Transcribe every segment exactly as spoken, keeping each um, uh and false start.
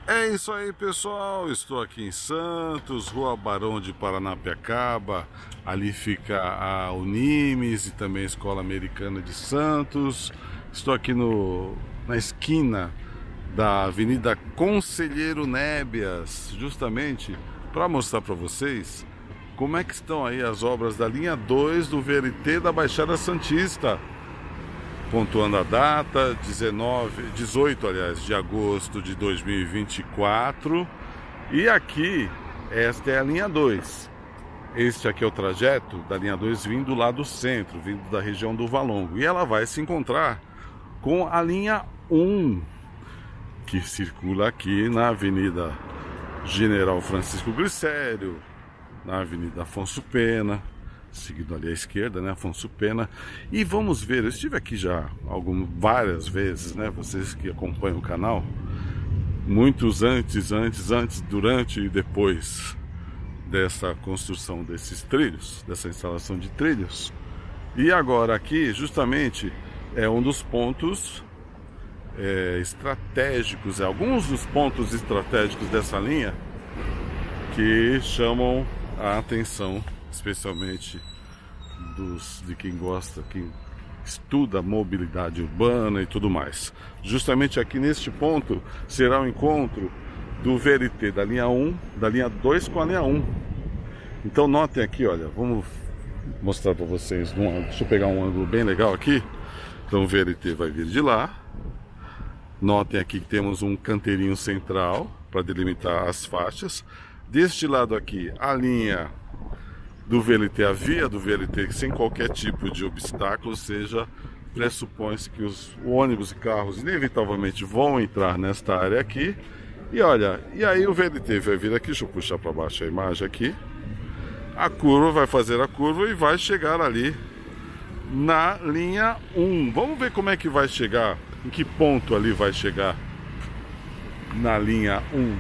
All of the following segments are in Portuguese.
É isso aí, pessoal. Estou aqui em Santos, Rua Barão de Paranapiacaba. Ali fica a Unimes e também a Escola Americana de Santos. Estou aqui no, na esquina da Avenida Conselheiro Nébias, justamente para mostrar para vocês como é que estão aí as obras da linha dois do V L T da Baixada Santista. Pontuando a data, dezenove, dezoito, aliás, de agosto de dois mil e vinte e quatro. E aqui, esta é a linha dois. Este aqui é o trajeto da linha dois vindo lá do centro, vindo da região do Valongo. E ela vai se encontrar com a linha um, que circula aqui na Avenida General Francisco Glicério, na Avenida Afonso Pena, seguido ali à esquerda, né, Afonso Pena. E vamos ver, eu estive aqui já algumas, várias vezes, né, vocês que acompanham o canal, muitos antes, antes, antes, durante e depois dessa construção desses trilhos, dessa instalação de trilhos. E agora aqui, justamente, é um dos pontos é, estratégicos, é, alguns dos pontos estratégicos dessa linha que chamam a atenção, especialmente dos, de quem gosta, quem estuda mobilidade urbana e tudo mais. Justamente aqui neste ponto será o encontro do V L T da linha um, da linha dois com a linha um. Então notem aqui, olha, vamos mostrar para vocês, num, deixa eu pegar um ângulo bem legal aqui. Então o V L T vai vir de lá. Notem aqui que temos um canteirinho central para delimitar as faixas. Deste lado aqui, a linha do V L T, a via do V L T, sem qualquer tipo de obstáculo, ou seja, pressupõe-se que os ônibus e carros inevitavelmente vão entrar nesta área aqui. E olha, e aí o V L T vai vir aqui, deixa eu puxar para baixo a imagem aqui. A curva vai fazer a curva e vai chegar ali na linha um. Vamos ver como é que vai chegar, em que ponto ali vai chegar na linha um.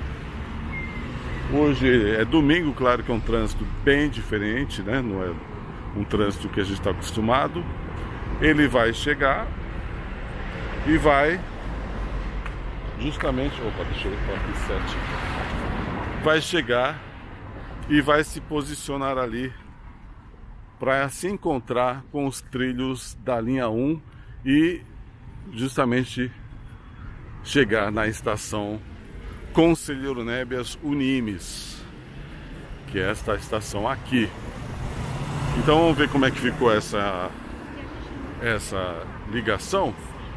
Hoje é domingo, claro que é um trânsito bem diferente, né? Não é um trânsito que a gente está acostumado. Ele vai chegar e vai justamente, opa, deixa eu ver aqui sete. Vai chegar e vai se posicionar ali para se encontrar com os trilhos da linha um e justamente chegar na estação Conselheiro Nébias Unimes, que é esta estação aqui. Então vamos ver como é que ficou essa essa ligação,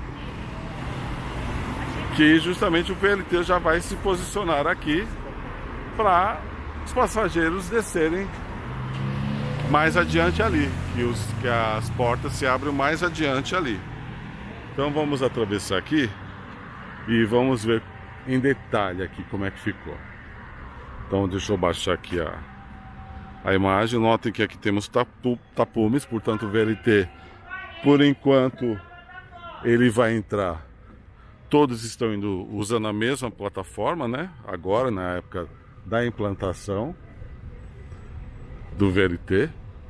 que justamente o V L T já vai se posicionar aqui para os passageiros descerem mais adiante ali, que, os, que as portas se abrem mais adiante ali. Então vamos atravessar aqui e vamos ver em detalhe aqui como é que ficou. Então deixa eu baixar aqui a, a imagem. Notem que aqui temos tapu, tapumes, portanto o V L T, por enquanto, ele vai entrar. Todos estão indo usando a mesma plataforma, né? Agora, na época da implantação do V L T,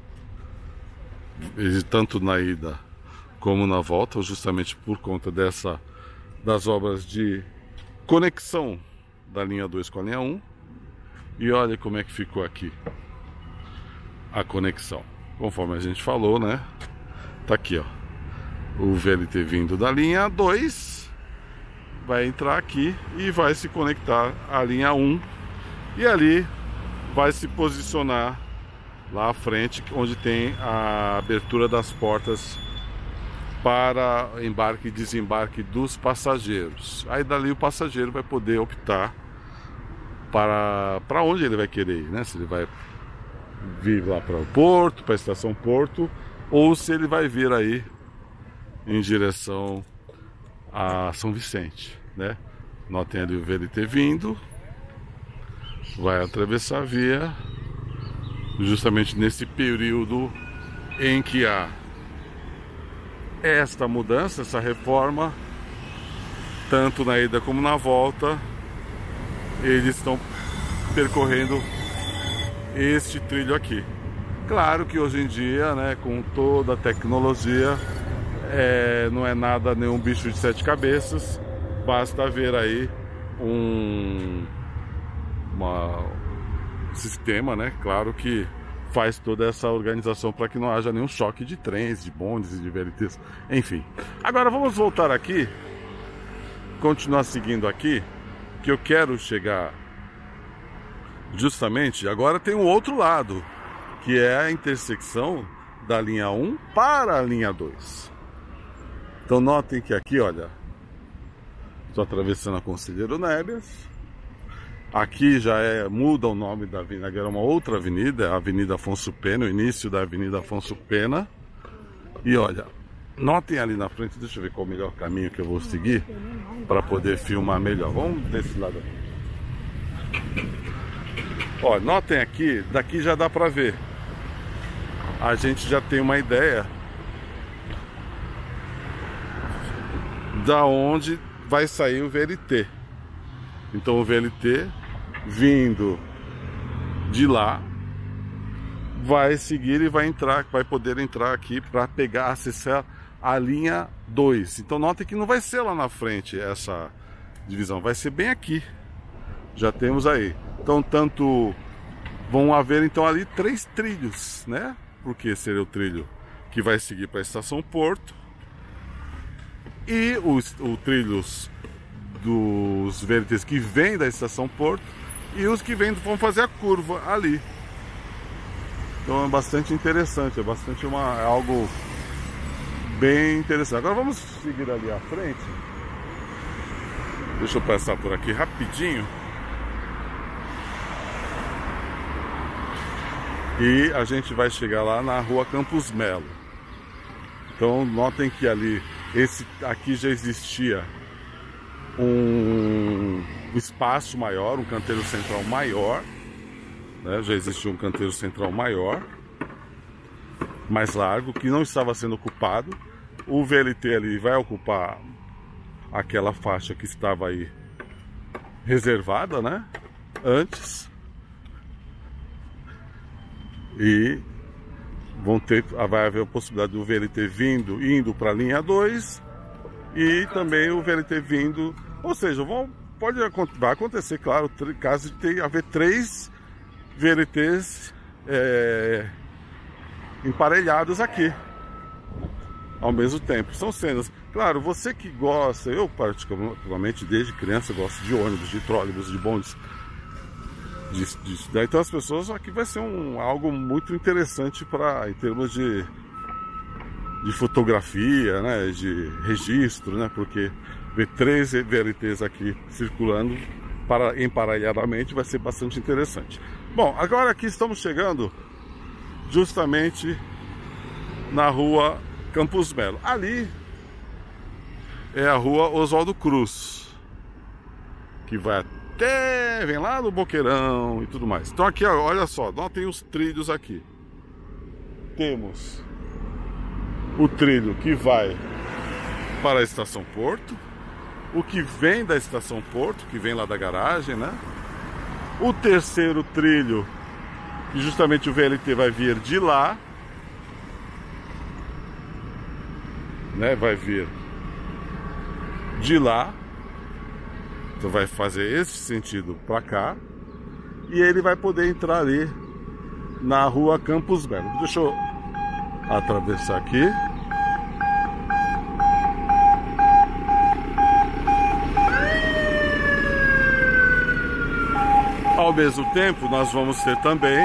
tanto na ida como na volta, justamente por conta dessa das obras de conexão da linha dois com a linha um. E olha como é que ficou aqui a conexão. Conforme a gente falou, né? Tá aqui, ó. O V L T vindo da linha dois vai entrar aqui e vai se conectar à linha um. E ali vai se posicionar lá à frente, onde tem a abertura das portas para embarque e desembarque dos passageiros. Aí dali o passageiro vai poder optar para, para onde ele vai querer ir, né? Se ele vai vir lá para o Porto, para a estação Porto, ou se ele vai vir aí em direção a São Vicente, né? Notem ali o V L T vindo, vai atravessar a via justamente nesse período em que há esta mudança, essa reforma, tanto na ida como na volta, eles estão percorrendo este trilho aqui. Claro que hoje em dia, né, com toda a tecnologia, é, não é nada, nenhum bicho de sete cabeças. Basta ver aí um uma, sistema, né? Claro que faz toda essa organização para que não haja nenhum choque de trens, de bondes e de V L Ts, enfim. Agora vamos voltar aqui, continuar seguindo aqui, que eu quero chegar justamente, agora tem um outro lado, que é a intersecção da linha um para a linha dois. Então notem que aqui, olha, estou atravessando a Conselheiro Neves. Aqui já é, muda o nome da avenida, era uma outra avenida, a Avenida Afonso Pena, o início da Avenida Afonso Pena. E olha, notem ali na frente, deixa eu ver qual é o melhor caminho que eu vou seguir para poder filmar melhor. Vamos desse lado aqui. Ó, notem aqui, daqui já dá para ver. A gente já tem uma ideia da onde vai sair o V L T. Então o V L T vindo de lá vai seguir e vai entrar, vai poder entrar aqui para pegar, acessar a linha dois. Então notem que não vai ser lá na frente essa divisão, vai ser bem aqui. Já temos aí. Então tanto vão haver então ali três trilhos, né? Porque seria o trilho que vai seguir para a Estação Porto e os o trilhos dos V L Ts que vêm da Estação Porto e os que vêm vão fazer a curva ali. Então é bastante interessante, é bastante uma, é algo bem interessante. Agora vamos seguir ali à frente. Deixa eu passar por aqui rapidinho. E a gente vai chegar lá na Rua Campos Melo. Então notem que ali, esse aqui já existia um espaço maior, um canteiro central maior, né? Já existia um canteiro central maior, mais largo, que não estava sendo ocupado. O V L T ali vai ocupar aquela faixa que estava aí reservada, né? Antes. E vão ter, vai haver a possibilidade do V L T vindo, indo para a linha dois. E também o V L T vindo, ou seja, vão, pode, vai acontecer, claro, caso de ter, haver três V L Ts é, emparelhados aqui ao mesmo tempo. São cenas, claro, você que gosta, eu particularmente desde criança gosto de ônibus, de trólebus, de bondes, de, de, então as pessoas, aqui vai ser um, algo muito interessante para, em termos de de fotografia, né, de registro, né, porque ver três V L Ts aqui circulando para, emparelhadamente vai ser bastante interessante. Bom, agora aqui estamos chegando justamente na Rua Campos Melo. Ali é a Rua Oswaldo Cruz, que vai até, vem lá no Boqueirão e tudo mais. Então aqui, ó, olha só, notem os trilhos aqui. Temos o trilho que vai para a Estação Porto, o que vem da Estação Porto, que vem lá da garagem, né? O terceiro trilho, que justamente o V L T vai vir de lá, né? Vai vir de lá, então vai fazer esse sentido para cá, e ele vai poder entrar ali na Rua Campos Melo. Deixa eu atravessar aqui. Ao mesmo tempo, nós vamos ter também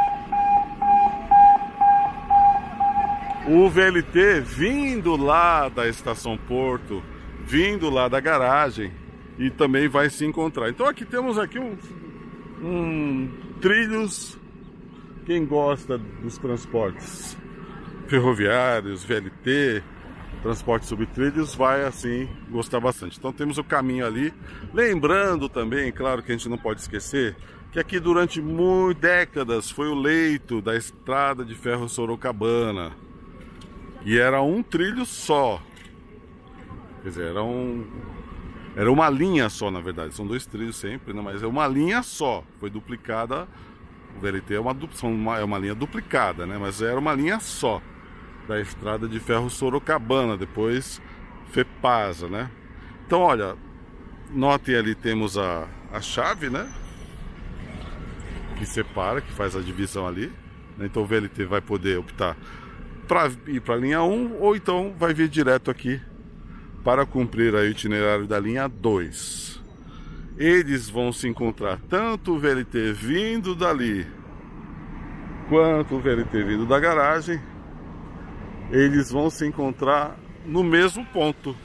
o V L T vindo lá da Estação Porto, vindo lá da garagem, e também vai se encontrar. Então aqui temos aqui um, um trilhos, quem gosta dos transportes ferroviários, V L T, transporte sobre trilhos, vai assim gostar bastante. Então temos o caminho ali, lembrando também, claro que a gente não pode esquecer, que aqui durante muitas décadas foi o leito da estrada de ferro Sorocabana, e era um trilho só, quer dizer, era, um, era uma linha só, na verdade, são dois trilhos sempre, né? Mas é uma linha só, foi duplicada, o V L T é uma, uma, é uma linha duplicada, né? Mas era uma linha só, da estrada de ferro Sorocabana, depois Fepasa, né? Então olha, Notem ali temos a, a chave, né? Que separa, que faz a divisão ali. Então o V L T vai poder optar para ir para a linha um ou então vai vir direto aqui para cumprir aí o itinerário da linha dois. Eles vão se encontrar tanto o V L T vindo dali quanto o V L T vindo da garagem. Eles vão se encontrar no mesmo ponto.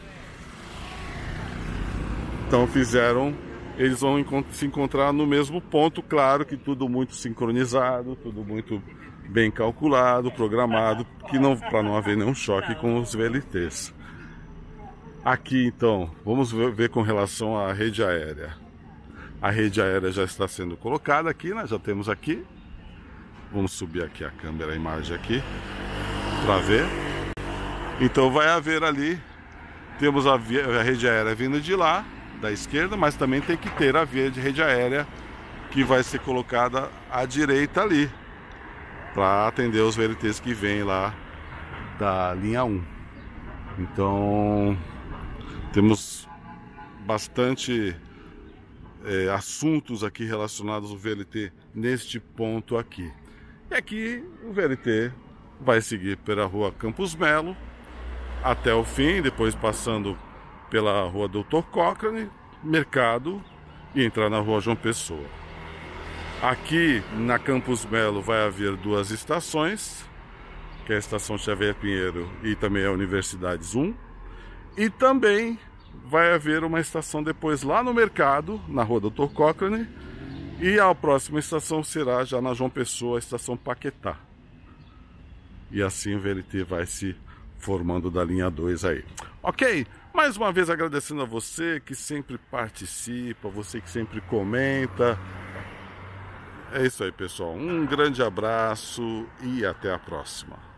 Então fizeram, eles vão se encontrar no mesmo ponto, claro que tudo muito sincronizado, tudo muito bem calculado, programado, que não, para não haver nenhum choque com os V L Ts. Aqui então, vamos ver com relação à rede aérea. A rede aérea já está sendo colocada aqui, né? Já temos aqui. Vamos subir aqui a câmera, a imagem aqui, para ver. Então vai haver ali, temos a, via, a rede aérea vindo de lá, da esquerda, mas também tem que ter a via de rede aérea que vai ser colocada à direita ali, para atender os V L Ts que vêm lá da linha um. Então temos bastante é, assuntos aqui relacionados ao V L T neste ponto aqui. E aqui o V L T vai seguir pela rua Campos Melo até o fim, depois passando pela rua Doutor Cochrane, Mercado, e entrar na rua João Pessoa. Aqui na Campos Melo vai haver duas estações, que é a estação Xavier Pinheiro e também a Universidades um. E também vai haver uma estação depois lá no Mercado, na rua Doutor Cochrane, e a próxima estação será já na João Pessoa, a estação Paquetá. E assim o V L T vai se formando da linha dois aí. Ok? Mais uma vez agradecendo a você que sempre participa, você que sempre comenta. É isso aí, pessoal. Um grande abraço e até a próxima.